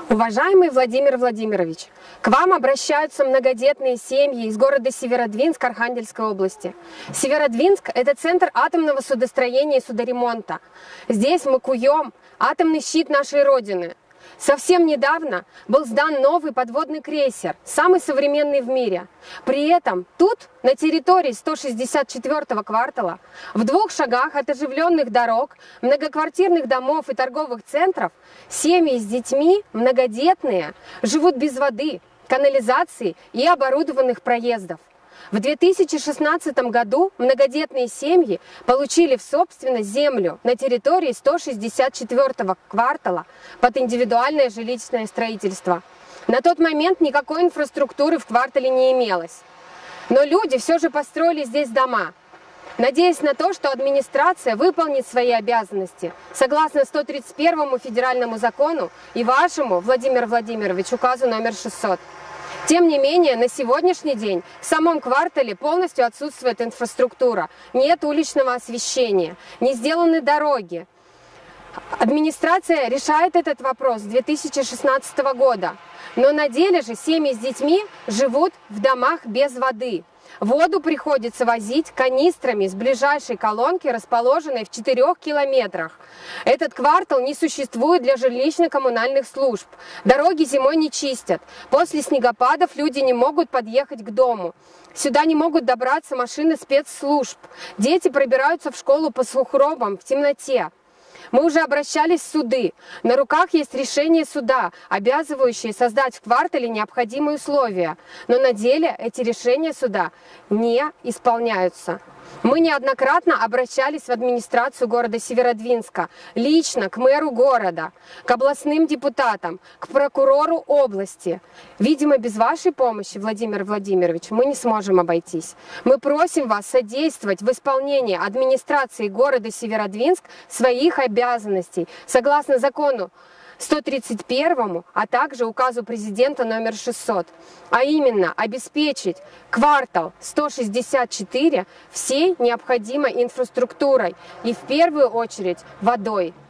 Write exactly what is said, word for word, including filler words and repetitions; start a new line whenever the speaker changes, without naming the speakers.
Уважаемый Владимир Владимирович, к вам обращаются многодетные семьи из города Северодвинск Архангельской области. Северодвинск – это центр атомного судостроения и судоремонта. Здесь мы куем атомный щит нашей Родины. Совсем недавно был сдан новый подводный крейсер, самый современный в мире. При этом тут, на территории сто шестьдесят четвёртого квартала, в двух шагах от оживленных дорог, многоквартирных домов и торговых центров, семьи с детьми, многодетные, живут без воды, канализации и оборудованных проездов. В две тысячи шестнадцатом году многодетные семьи получили в собственность землю на территории сто шестьдесят четвёртого квартала под индивидуальное жилищное строительство. На тот момент никакой инфраструктуры в квартале не имелось. Но люди все же построили здесь дома, надеясь на то, что администрация выполнит свои обязанности согласно сто тридцать первому федеральному закону и вашему, Владимир Владимирович, указу номер шестьсот. Тем не менее, на сегодняшний день в самом квартале полностью отсутствует инфраструктура, нет уличного освещения, не сделаны дороги. Администрация решает этот вопрос с две тысячи шестнадцатого года, но на деле же семьи с детьми живут в домах без воды. Воду приходится возить канистрами с ближайшей колонки, расположенной в четырёх километрах. Этот квартал не существует для жилищно-коммунальных служб. Дороги зимой не чистят. После снегопадов люди не могут подъехать к дому. Сюда не могут добраться машины спецслужб. Дети пробираются в школу по сугробам в темноте. Мы уже обращались в суды. На руках есть решение суда, обязывающее создать в квартале необходимые условия. Но на деле эти решения суда не исполняются. Мы неоднократно обращались в администрацию города Северодвинска, лично к мэру города, к областным депутатам, к прокурору области. Видимо, без вашей помощи, Владимир Владимирович, мы не сможем обойтись. Мы просим вас содействовать в исполнении администрации города Северодвинск своих обязанностей согласно закону сто тридцать первому, а также указу президента номер шестьсот, а именно обеспечить квартал сто шестьдесят четыре всей необходимой инфраструктурой и в первую очередь водой.